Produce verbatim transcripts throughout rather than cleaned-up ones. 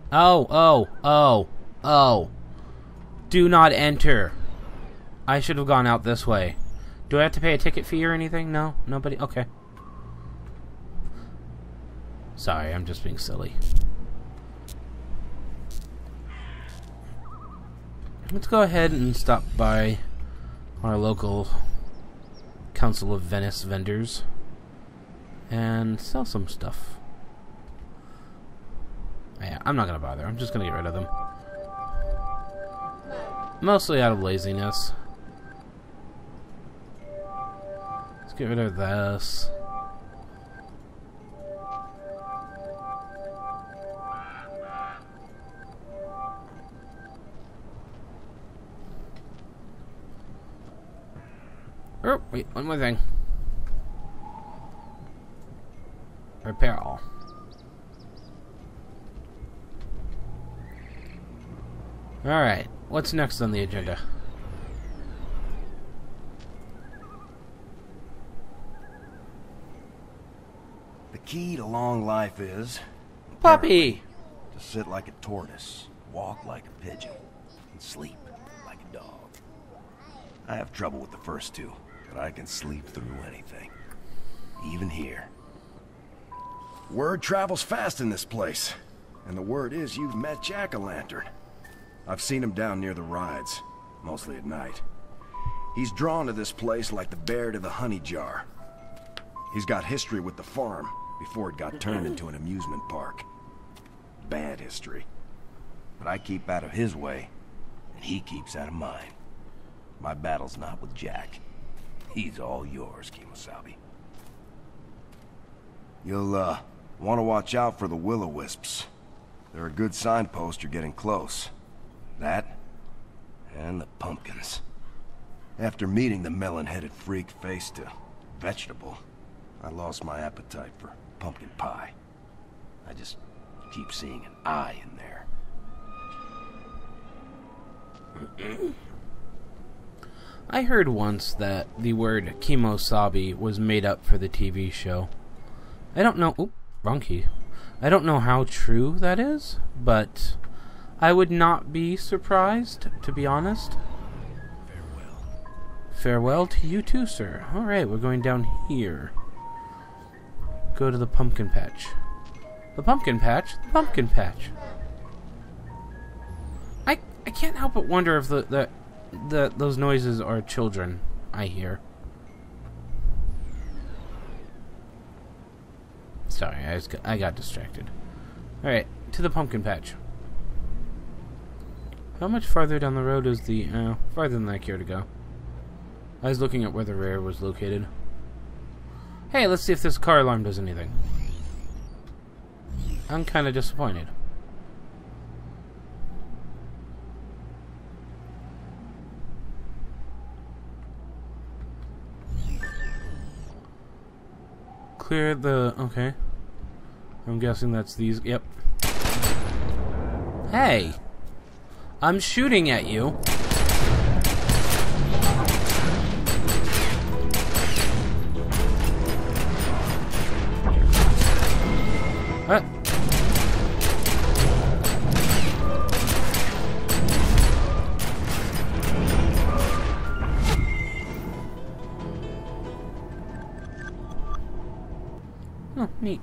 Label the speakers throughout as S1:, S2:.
S1: Oh, oh, oh, oh. Do not enter. I should have gone out this way. Do I have to pay a ticket fee or anything? No? Nobody? Okay. Sorry, I'm just being silly. Let's go ahead and stop by our local Council of Venice vendors and sell some stuff. Yeah, I'm not gonna bother. I'm just gonna get rid of them. Mostly out of laziness. Let's get rid of this. Oh, wait, one more thing. Repair all. Alright, what's next on the agenda?
S2: The key to long life is...
S1: Puppy!
S2: To sit like a tortoise, walk like a pigeon, and sleep like a dog. I have trouble with the first two, but I can sleep through anything. Even here. Word travels fast in this place, and the word is you've met Jack-o'-lantern. I've seen him down near the rides, mostly at night. He's drawn to this place like the bear to the honey jar. He's got history with the farm before it got turned into an amusement park. Bad history. But I keep out of his way, and he keeps out of mine. My battle's not with Jack. He's all yours, Kimosabe. You'll, uh, want to watch out for the will-o'-wisps. They're a good signpost you're getting close. That, and the pumpkins. After meeting the melon-headed freak face to vegetable, I lost my appetite for pumpkin pie. I just keep seeing an eye in there.
S1: I heard once that the word Kimosabe was made up for the T V show. I don't know... Oop, wrong key. I don't know how true that is, but I would not be surprised, to be honest.
S2: Farewell.
S1: Farewell to you too, sir. Alright, we're going down here. Go to the pumpkin patch. The pumpkin patch? The pumpkin patch. I I can't help but wonder if the, the, the those noises are children I hear. Sorry, I, was, I got distracted. Alright, to the pumpkin patch. How much farther down the road is the... Uh, farther than I care to go. I was looking at where the rare was located. Hey, let's see if this car alarm does anything. I'm kind of disappointed. Clear the... Okay. I'm guessing that's these... Yep. Hey! I'm shooting at you. What? Oh, neat.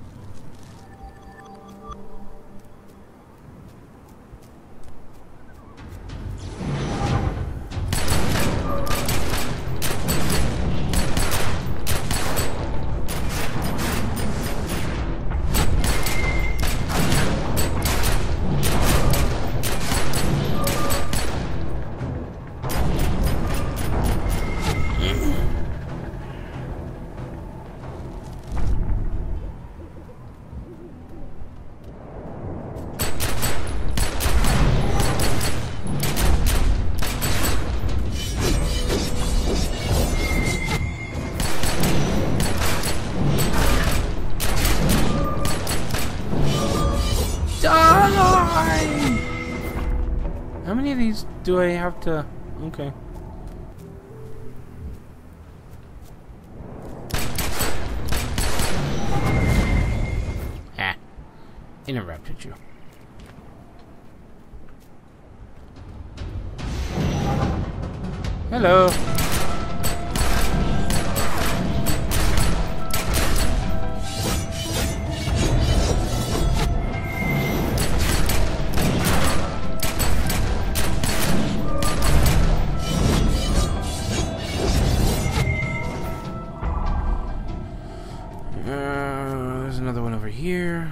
S1: How many of these do I have to... Okay. Ha. Interrupted you. Hello. Uh, there's another one over here.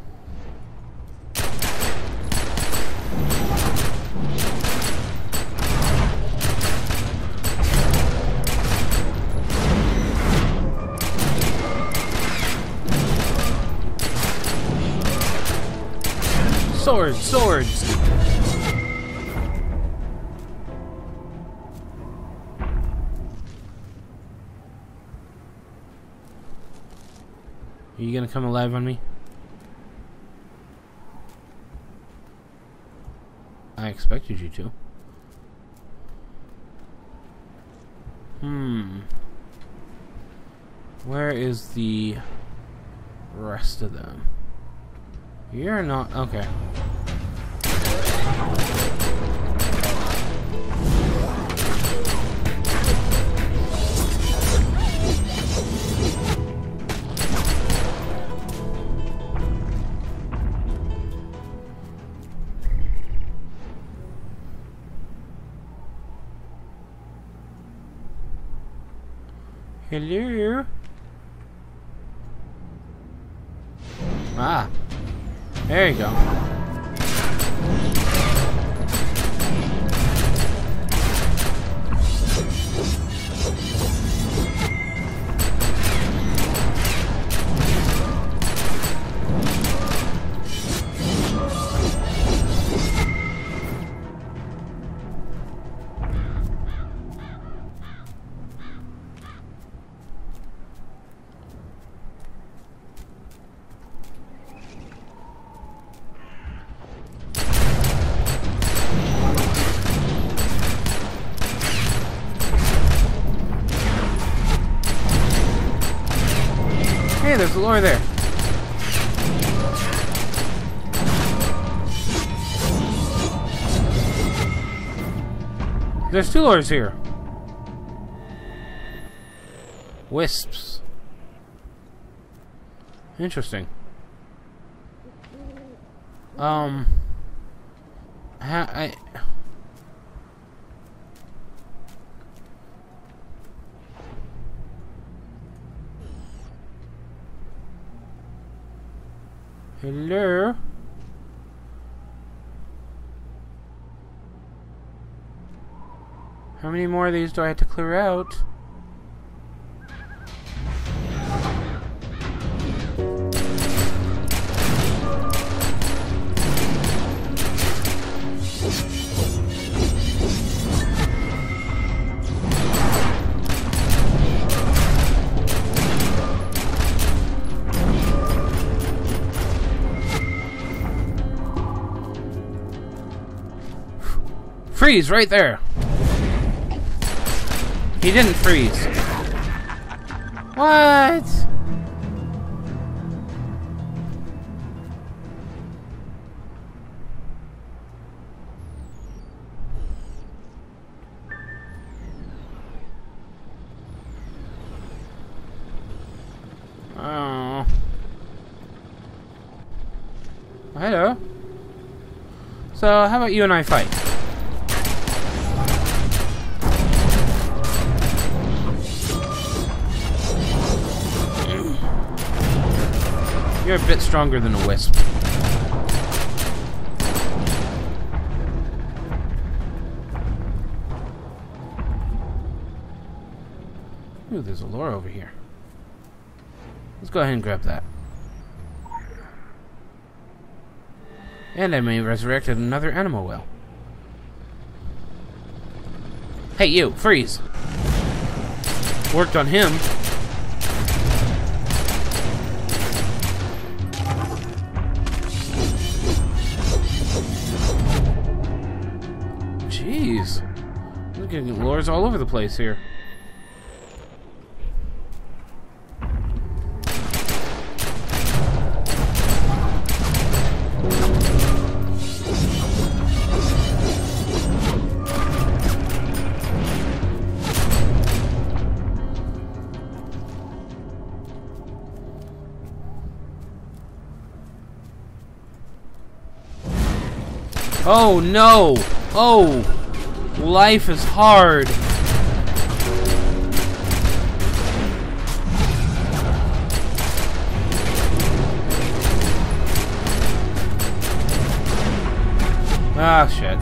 S1: Swords, swords! Are you gonna come alive on me? I expected you to. Hmm. Where is the rest of them? You're not... okay. Hello? Ah. There you go. Hey, there's a lure there. There's two lures here. Wisps. Interesting. Um. Ha I. Hello? How many more of these do I have to clear out? Freeze right there. He didn't freeze. What? Oh. Hello. So, how about you and I fight? You're a bit stronger than a wisp. Ooh, there's a lure over here. Let's go ahead and grab that. And I may have resurrected another animal well. Hey, you! Freeze! Worked on him. Jeez. We're getting lures all over the place here. Oh no! Oh! Life is hard! Ah, shit.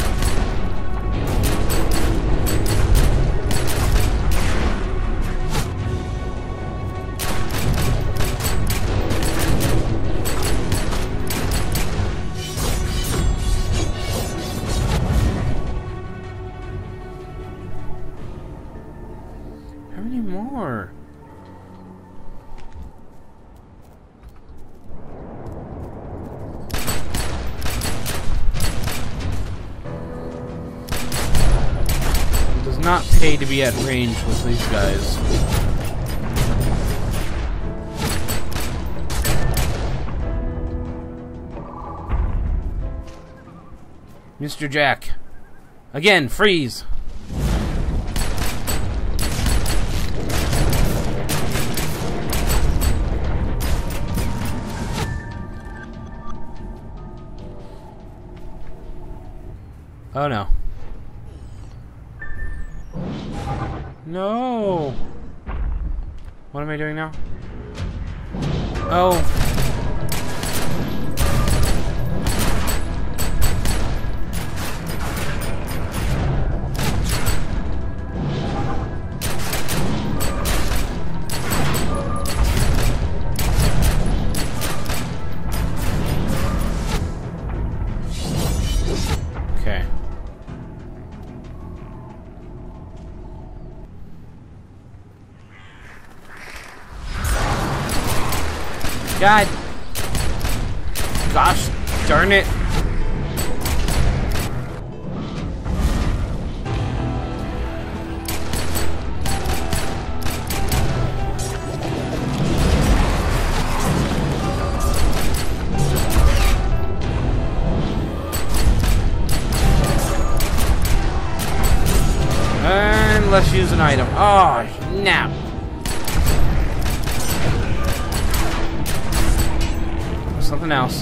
S1: How many more? It does not pay to be at range with these guys. Mister Jack. Again, freeze! Oh no. No! What am I doing now? Oh. Okay. God. Gosh darn it. And let's use an item. Oh, no. Something else.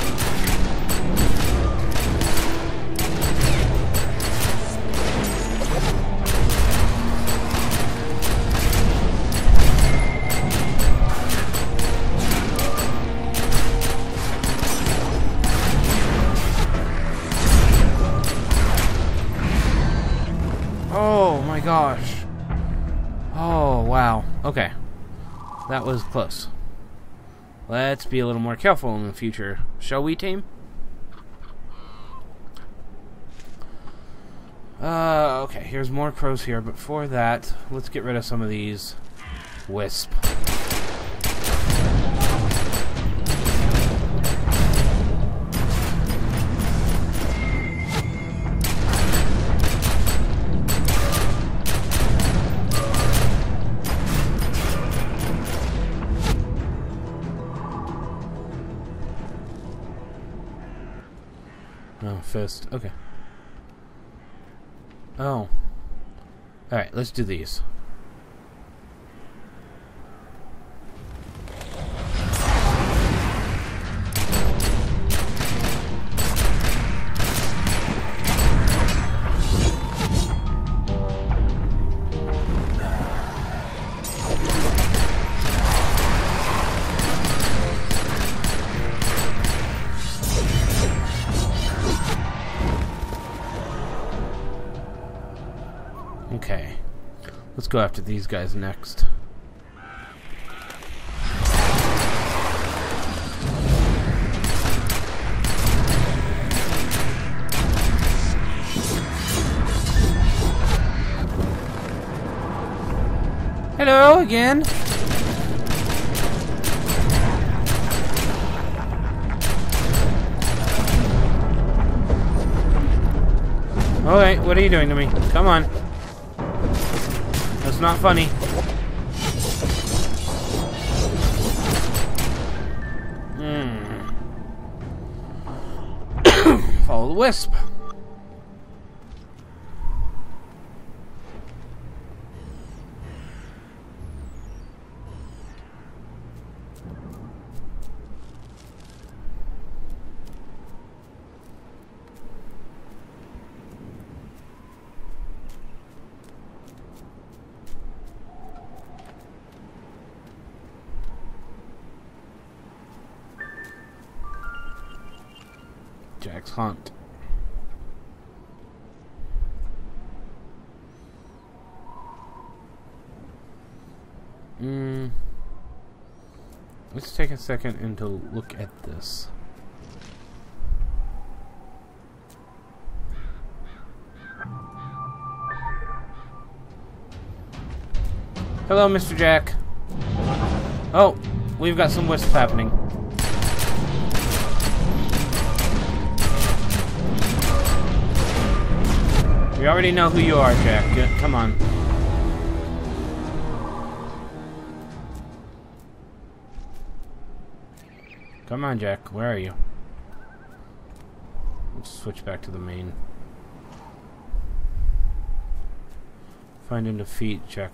S1: Oh my gosh. Oh wow. Okay. That was close. Let's be a little more careful in the future. Shall we, team? Uh, okay, here's more crows here, but before that, let's get rid of some of these wisp. Oh, fist. Okay. Oh. Alright, let's do these. Okay, let's go after these guys next. Hello again. Alright, what are you doing to me? Come on. That's not funny. Hmm. Follow the wisp. Jack's hunt. Mm. Let's take a second and to look at this. Hello, Mister Jack. Oh, we've got some wisps happening. We already know who you are, Jack. Good. Come on. Come on, Jack. Where are you? Let's switch back to the main. Find and defeat, Jack.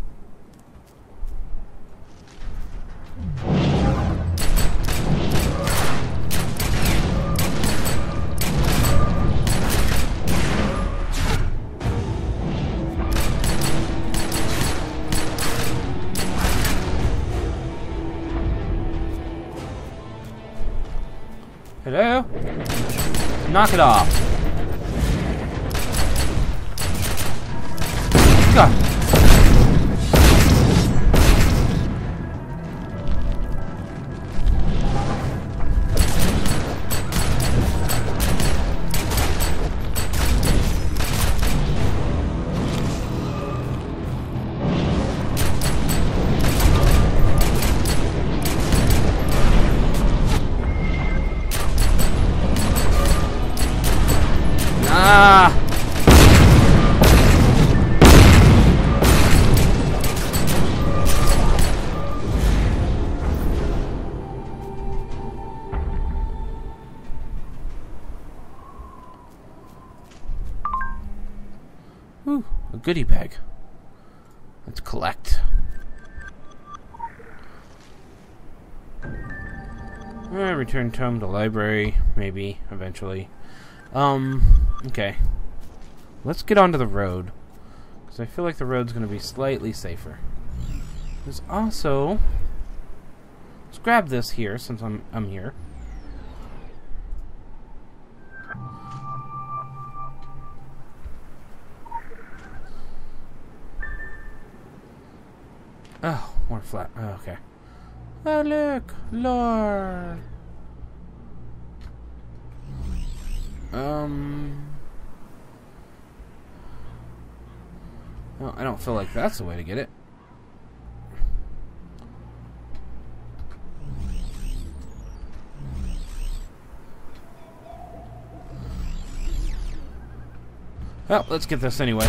S1: Hello? Knock it off. God. Ah! Ooh, a goodie bag. Let's collect. Alright, return tome to library, maybe, eventually. Um, okay. Let's get onto the road. Because I feel like the road's going to be slightly safer. There's also... Let's grab this here, since I'm, I'm here. Oh, more flat. Oh, okay. Oh, look! Lord! Um... Well, I don't feel like that's the way to get it. Well, let's get this anyway.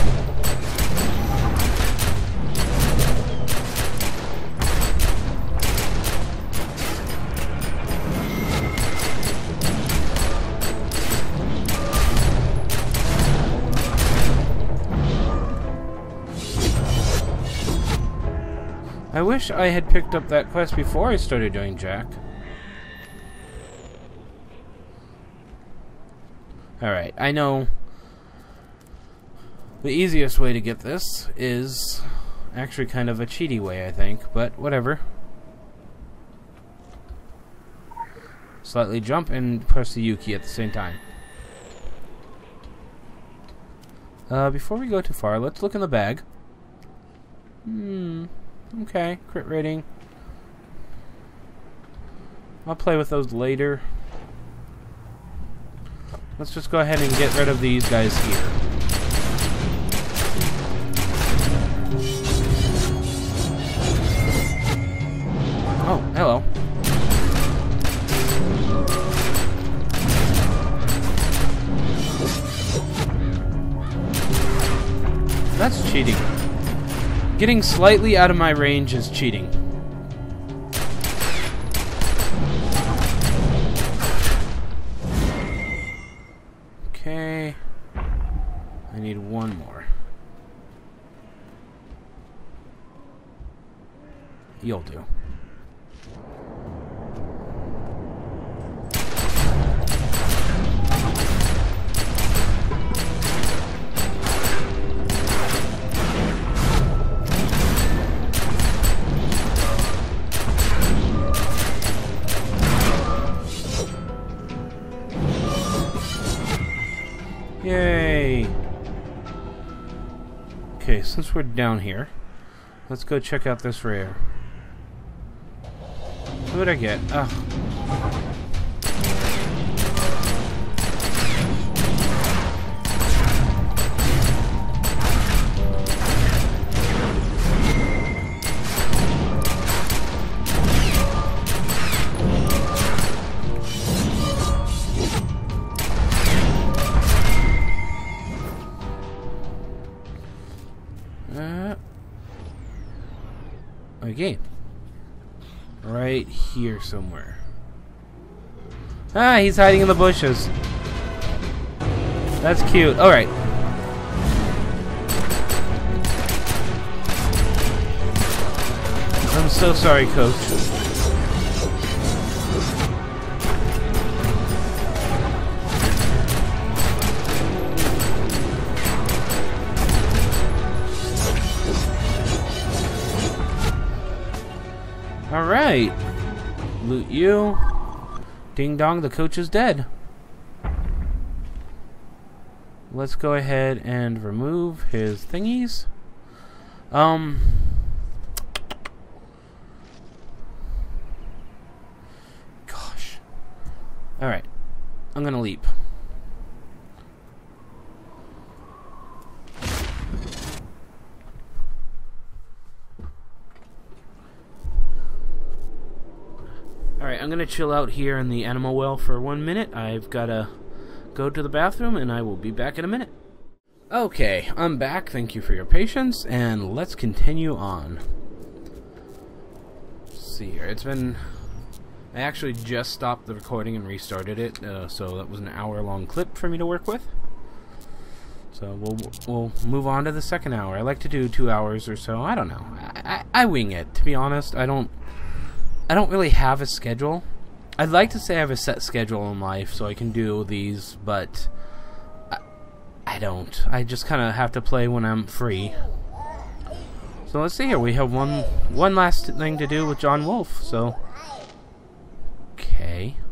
S1: I wish I had picked up that quest before I started doing Jack. Alright, I know the easiest way to get this is actually kind of a cheaty way, I think, but whatever. Slightly jump and press the U key at the same time. Uh, before we go too far, let's look in the bag. Hmm... Okay, crit rating. I'll play with those later. Let's just go ahead and get rid of these guys here. Oh, hello. That's cheating. Getting slightly out of my range is cheating. Okay. I need one more. You'll do. since we're down here, let's go check out this rare. What did I get? Oh. Uh, okay. Right here somewhere. Ah, he's hiding in the bushes. That's cute. Alright. I'm so sorry, Coach. Alright. Loot you. Ding dong, the coach is dead. Let's go ahead and remove his thingies. Um. Gosh. Alright. I'm gonna leap. Alright, I'm gonna chill out here in the animal well for one minute. I've gotta go to the bathroom and I will be back in a minute. Okay, I'm back. Thank you for your patience, and let's continue on. Let's see here. It's been... I actually just stopped the recording and restarted it, uh, so that was an hour-long clip for me to work with. So we'll we'll move on to the second hour. I like to do two hours or so. I don't know. I, I, I wing it, to be honest. I don't... I don't really have a schedule. I'd like to say I have a set schedule in life so I can do these, but I, I don't. I just kind of have to play when I'm free. So let's see here. We have one one last thing to do with John Wolfe. So, okay.